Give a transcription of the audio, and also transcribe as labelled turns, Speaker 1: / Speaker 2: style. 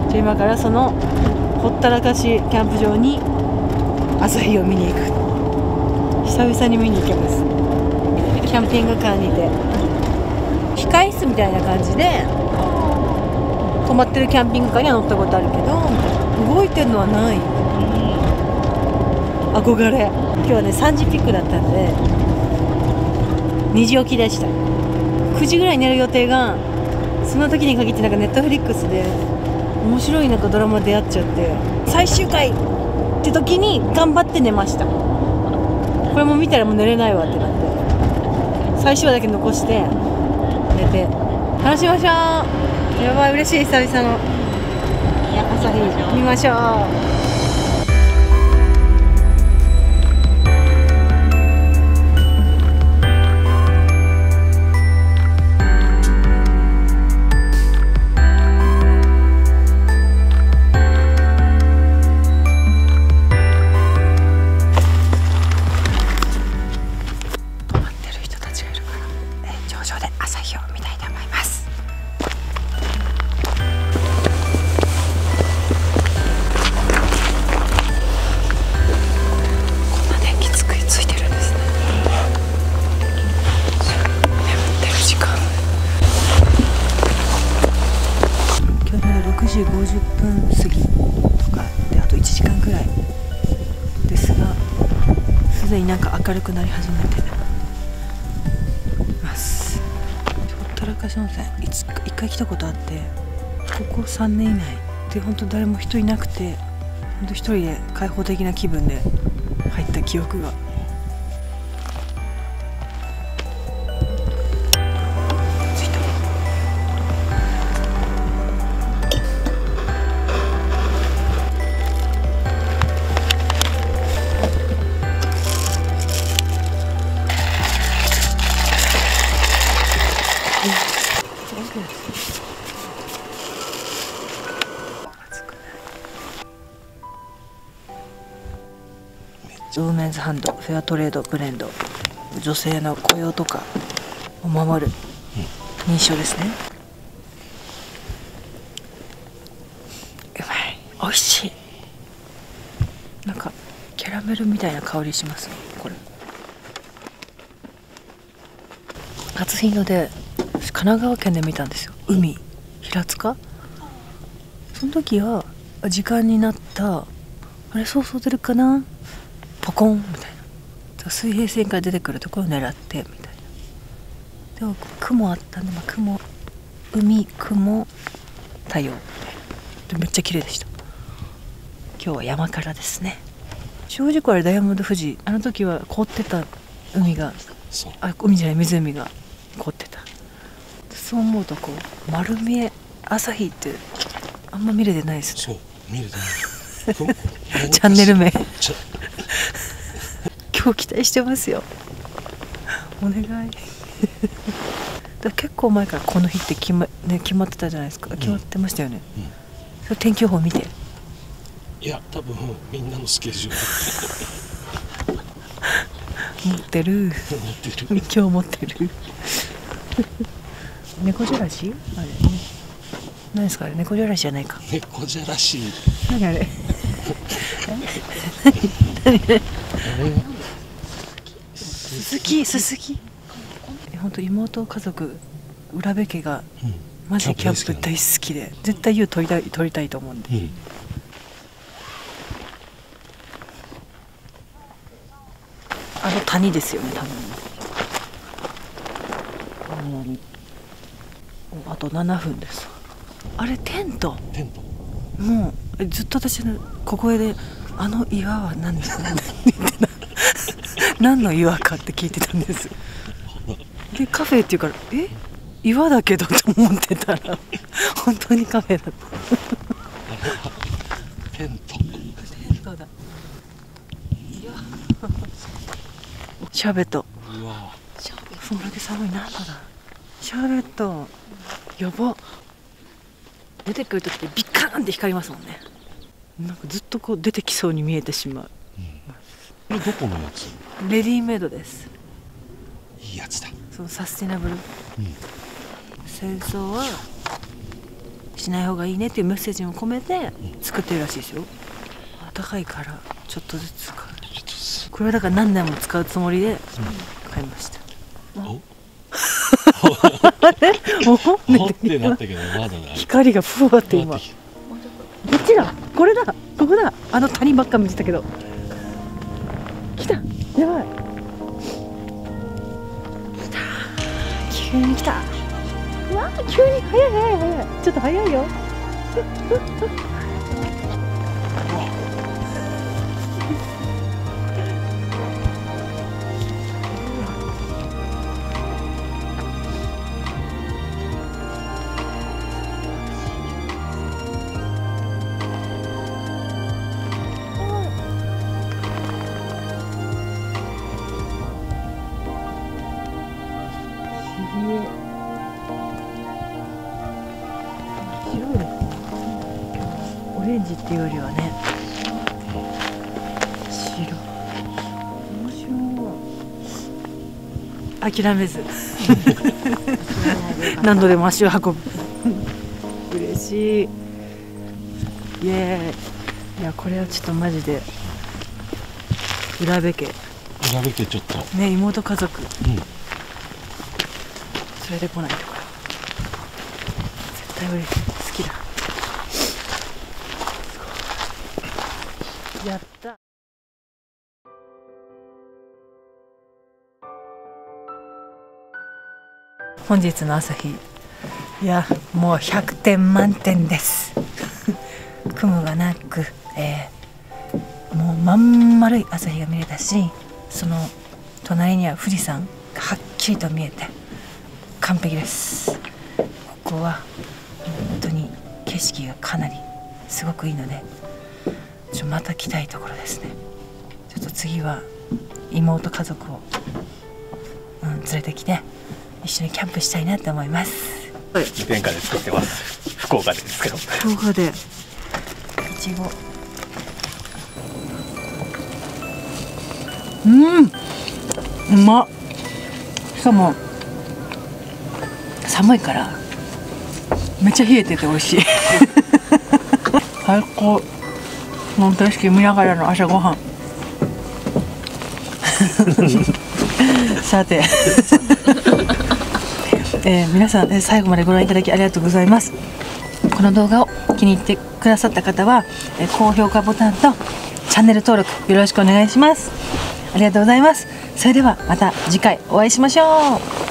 Speaker 1: じゃあ今からそのほったらかしキャンプ場に朝日を見に行く。久々に見に行けます。キャンピングカーにて控室みたいな感じで止まってるキャンピングカーには乗ったことあるけど動いてるのはない。憧れ。今日はね3時ピックだったんで2時起きでした。9時ぐらいに寝る予定がその時に限ってなんかネットフリックスで面白いなんかドラマ出会っちゃって最終回って時に頑張って寝ました。これも見たらもう寝れないわってなって最終話だけ残して寝て話しましょう。やばい嬉しい。久々の朝日見ましょう。6時50分過ぎとかであと1時間くらいですがすでになんか明るくなり始めてます。ほったらかし温泉1回来たことあってここ3年以内で本当誰も人いなくて本当一人で開放的な気分で入った記憶が。ウーメンズハンドフェアトレードブレンド女性の雇用とかを守る認証ですね。うまい。美味しい。なんかキャラメルみたいな香りします。これ初日の出神奈川県で見たんですよ。海平塚。その時は時間になったあれそうそう出るかなポコンみたいな水平線から出てくるところを狙ってみたいな。でも雲あったんで、雲海雲太陽でめっちゃ綺麗でした。今日は山からですね。正直あれダイヤモンド富士あの時は凍ってた海が海じゃない湖が凍ってた。そう思うとこう丸見え朝日ってあんま見れてないですね。
Speaker 2: そう見れてない
Speaker 1: チャンネル名今日期待してますよ。お願いだ結構前からこの日って決まってたじゃないですか。決まってましたよね、それ天気予報見て。
Speaker 2: いや多分みんなのスケジュール
Speaker 1: 持ってる今日持ってる猫じゃらしあれ何ですかあれ。猫じゃらしじゃないか。
Speaker 2: 猫じゃらし
Speaker 1: 何あれすすき本当妹家族浦部家がマジキャンプ大好きで絶対撮りたいと思うんで、あの谷ですよね多分。あと7分です。あれテントもうずっと私の小声であの岩は何ですか何の岩かって聞いてたんです。でカフェっていうから岩だけどと思ってたら本当にカフェだった
Speaker 2: テント
Speaker 1: だ。シャーベット。そんだけ寒い。何度だシャーベット。やば。出てくる時ってビッカーンって光りますもんね。なんかずっとこう出てきそうに見えてしまう、
Speaker 2: これどこのやつ？
Speaker 1: レディメイドです。
Speaker 2: いいやつだ。
Speaker 1: そのサスティナブル、戦争はしない方がいいねっていうメッセージも込めて作ってるらしいですよ。高いからちょっとずつ買う。これはだから何年も使うつもりで買いました。
Speaker 2: お
Speaker 1: お
Speaker 2: ほってなったけどまだない。
Speaker 1: 光がふわって今。こっちだ、これだ、ここだ。あの谷ばっか見てたけど。来た、やばい。来た、急に来た。うわ、急に早い早い早い。ちょっと早いよ。オレンジっていうよりはね、白。面白い。諦めず何度でも足を運ぶ。嬉しい。イエーイ。いや、これはちょっとマジで浦部家
Speaker 2: 裏べけちょっと
Speaker 1: ね、妹家族、連れてこないとか絶対嬉しい。好きだ。やった。本日の朝日、いやもう100点満点です雲がなく、もうまん丸い朝日が見れたし、その隣には富士山がはっきりと見えて完璧です。ここは本当に景色がかなりすごくいいので、また来たいところですね。ちょっと次は妹家族を、連れてきて一緒にキャンプしたいなと思います。
Speaker 3: 天下で作ってます。福岡でですけど。
Speaker 1: 福岡でいちご、うまっ。しかも寒いからめっちゃ冷えてて美味しい最高。もう景色見ながらの朝ごはんさて皆さん、最後までご覧いただきありがとうございます。この動画を気に入ってくださった方は、高評価ボタンとチャンネル登録よろしくお願いします。ありがとうございます。それではまた次回お会いしましょう。